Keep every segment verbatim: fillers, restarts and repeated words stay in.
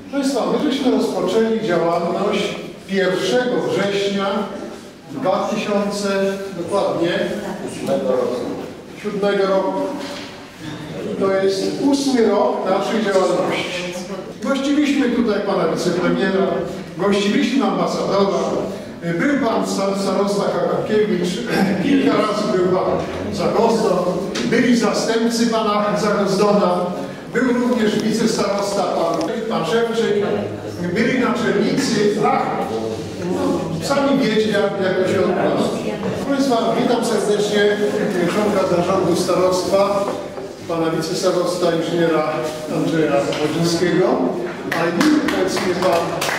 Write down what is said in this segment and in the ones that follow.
Proszę Państwa, my żeśmy rozpoczęli działalność pierwszego września dwa tysiące dokładnie siódmego roku. To jest ósmy rok naszej działalności. Gościliśmy tutaj pana wicepremiera, gościliśmy ambasadora, był pan starosta Kakapkiewicz, kilka razy był pan Zagozdo, byli zastępcy pana Zagozdona, był również wicestarosta pan, pan Szewczyk, byli naczelnicy, a no, sami wiecie, jak, jak to się odbywa. Proszę Państwa, witam serdecznie członka zarządu starostwa, pana wicestarosta inżyniera Andrzeja Wodzińskiego, a nim obecnie pan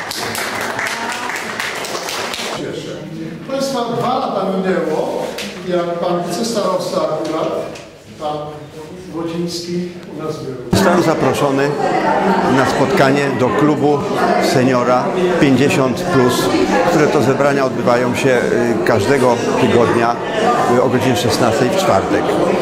cieszę. Proszę Państwa, dwa lata minęło, jak pan wicestarosta akurat, pan Wodziński u nas był. Zostałem zaproszony na spotkanie do klubu seniora pięćdziesiąt plus, które to zebrania odbywają się każdego tygodnia o godzinie szesnastej w czwartek.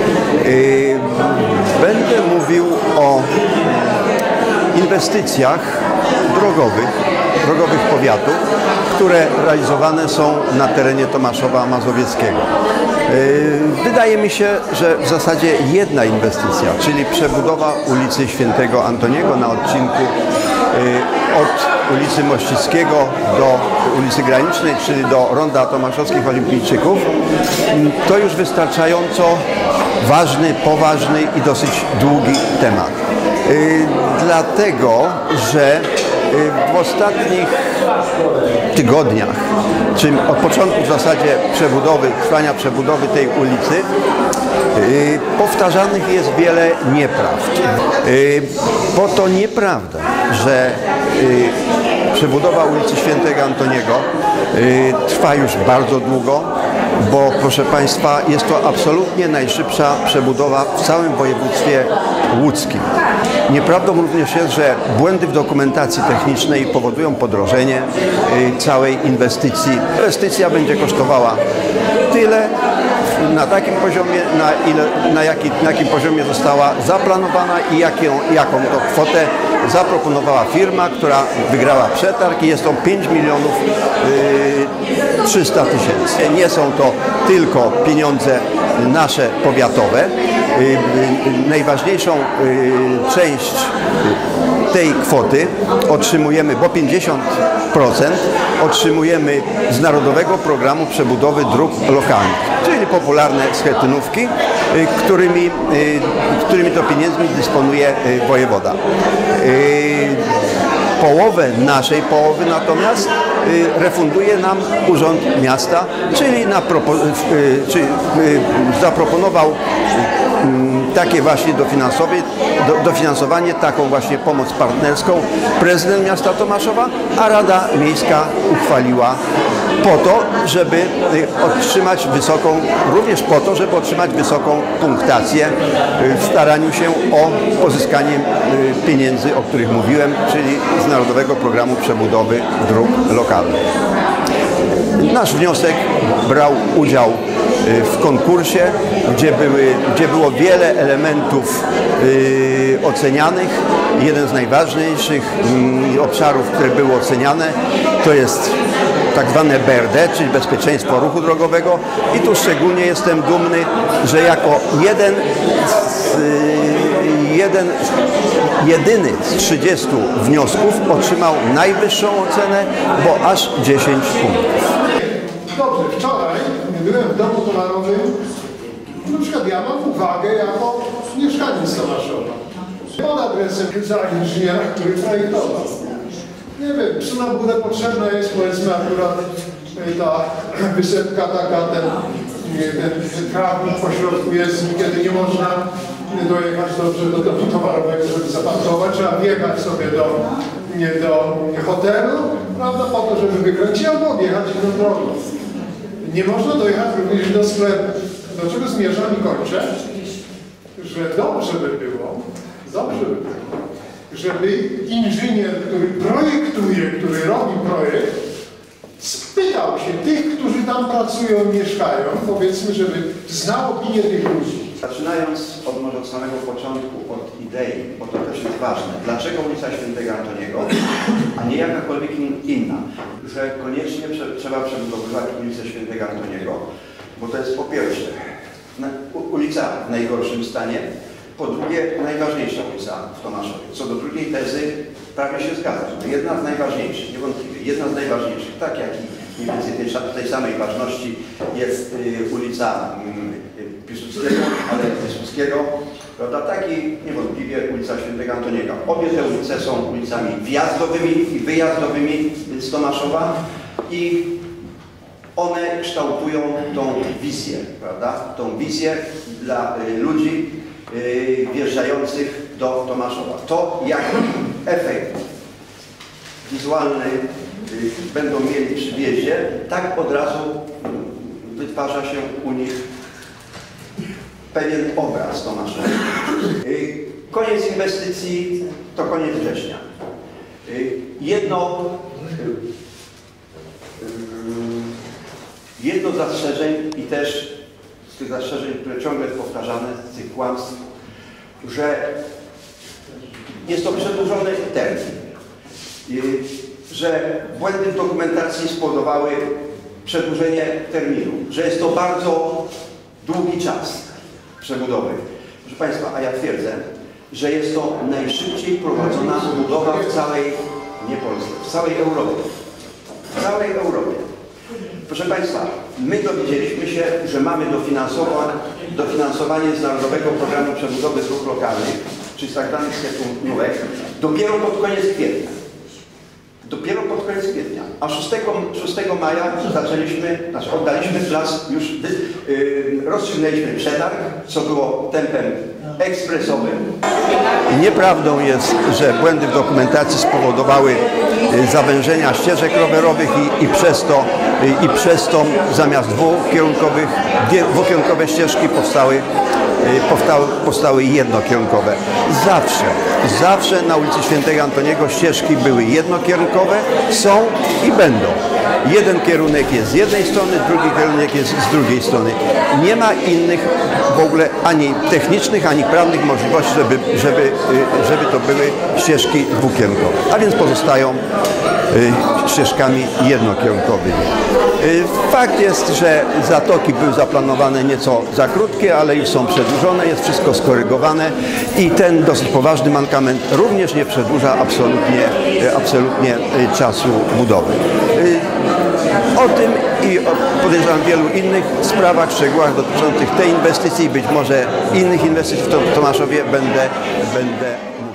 Będę mówił o inwestycjach drogowych, drogowych powiatów, które realizowane są na terenie Tomaszowa Mazowieckiego. Wydaje mi się, że w zasadzie jedna inwestycja, czyli przebudowa ulicy Świętego Antoniego na odcinku od ulicy Mościckiego do ulicy Granicznej, czyli do ronda Tomaszowskich Olimpijczyków, to już wystarczająco ważny, poważny i dosyć długi temat. Dlatego, że w ostatnich tygodniach, czyli od początku w zasadzie przebudowy, trwania przebudowy tej ulicy, yy, powtarzanych jest wiele nieprawd. Yy, bo to nieprawda, że yy, przebudowa ulicy Świętego Antoniego yy, trwa już bardzo długo, bo proszę Państwa, jest to absolutnie najszybsza przebudowa w całym województwie łódzkim. Nieprawdą również jest, że błędy w dokumentacji technicznej powodują podrożenie całej inwestycji. Inwestycja będzie kosztowała tyle, na takim poziomie, na, ile, na, jaki, na jakim poziomie została zaplanowana i jaką, jaką to kwotę zaproponowała firma, która wygrała przetarg i jest to pięć milionów trzysta tysięcy. Nie są to tylko pieniądze nasze powiatowe. Najważniejszą część tej kwoty otrzymujemy, bo pięćdziesiąt procent otrzymujemy z Narodowego Programu Przebudowy Dróg Lokalnych, czyli popularne schetynówki, którymi, którymi to pieniędzmi dysponuje wojewoda. Połowę naszej połowy natomiast refunduje nam Urząd Miasta, czyli, na czyli zaproponował takie właśnie dofinansowanie, dofinansowanie, taką właśnie pomoc partnerską prezydent miasta Tomaszowa, a Rada Miejska uchwaliła po to, żeby otrzymać wysoką, również po to, żeby otrzymać wysoką punktację w staraniu się o pozyskanie pieniędzy, o których mówiłem, czyli z Narodowego Programu Przebudowy Dróg Lokalnych. Nasz wniosek brał udział w konkursie, gdzie, były, gdzie było wiele elementów yy, ocenianych. Jeden z najważniejszych yy, obszarów, które były oceniane, to jest tak zwane B R D, czyli bezpieczeństwo ruchu drogowego. I tu szczególnie jestem dumny, że jako jeden z, yy, jeden, jedyny z trzydziestu wniosków otrzymał najwyższą ocenę, bo aż dziesięć punktów. Dobrze, wczoraj byłem w domu towarowym, na przykład ja mam uwagę jako mieszkaniec Tomaszowa. Pod adresem za inżyniera, który projektował. Nie wiem, czy na górę potrzebna jest, powiedzmy, akurat ta wysepka taka, ten, ten trawnik po środku jest, kiedy nie można dojechać dobrze do domu towarowego, żeby zaparkować, trzeba wjechać sobie do, nie, do hotelu, prawda, po to, żeby wykręcić, albo objechać inną drogą. Nie można dojechać również do sklepu. Do czego zmierzam i kończę? Że dobrze by było, dobrze by było, żeby inżynier, który projektuje, który robi projekt, spytał się tych, którzy tam pracują i mieszkają, powiedzmy, żeby znał opinię tych ludzi. Zaczynając od może od samego początku, od idei, bo to też jest ważne, dlaczego ulica Świętego Antoniego, a nie jakakolwiek inna, że koniecznie prze, trzeba przebudowywać ulicę Świętego Antoniego, bo to jest po pierwsze ulica w najgorszym stanie, po drugie najważniejsza ulica w Tomaszowie. Co do drugiej tezy prawie się zgadzam. Jedna z najważniejszych, niewątpliwie, jedna z najważniejszych, tak jak i mniej więcej tej, tej samej ważności jest y, ulica y, Piłsudskiego, ale Piłsudskiego, prawda, tak i niewątpliwie ulica Świętego Antoniego. Obie te ulice są ulicami wjazdowymi i wyjazdowymi z Tomaszowa i one kształtują tą wizję, prawda, tą wizję dla y, ludzi y, wjeżdżających do Tomaszowa. To jaki efekt wizualny y, będą mieli przy wjeździe, tak od razu wytwarza się u nich pewien obraz Tomaszowa. Y, koniec inwestycji to koniec września. Y, jedno y, y, jedno z zastrzeżeń i też z tych zastrzeżeń, które ciągle powtarzane, z tych kłamstw, że jest to przedłużony termin, że błędy w dokumentacji spowodowały przedłużenie terminu, że jest to bardzo długi czas przebudowy. Proszę Państwa, a ja twierdzę, że jest to najszybciej prowadzona budowa w całej, nie Polsce, w całej Europie. W całej Europie. Proszę Państwa, my dowiedzieliśmy się, że mamy dofinansowanie, dofinansowanie z Narodowego Programu Przebudowy Dróg Lokalnych, czyli z tak zwanych nówek, dopiero pod koniec kwietnia. Dopiero pod koniec kwietnia. A szóstego maja zaczęliśmy, znaczy oddaliśmy plac, już yy, rozstrzygnęliśmy przetarg, co było tempem ekspresowym. Nieprawdą jest, że błędy w dokumentacji spowodowały zawężenia ścieżek rowerowych i, i, przez to, i przez to zamiast dwukierunkowych, dwukierunkowe ścieżki powstały, powstały, powstały jednokierunkowe. Zawsze, zawsze na ulicy Świętego Antoniego ścieżki były jednokierunkowe, są i będą. Jeden kierunek jest z jednej strony, drugi kierunek jest z drugiej strony. Nie ma innych w ogóle ani technicznych, ani prawnych możliwości, żeby, żeby, żeby to były ścieżki dwukierunkowe. A więc pozostają ścieżkami jednokierunkowymi. Fakt jest, że zatoki były zaplanowane nieco za krótkie, ale już są przedłużone, jest wszystko skorygowane i ten dosyć poważny mankament również nie przedłuża absolutnie, absolutnie czasu budowy. O tym i podejrzewam wielu innych sprawach, szczegółach dotyczących tej inwestycji, być może innych inwestycji w Tomaszowie będę, będę mówił.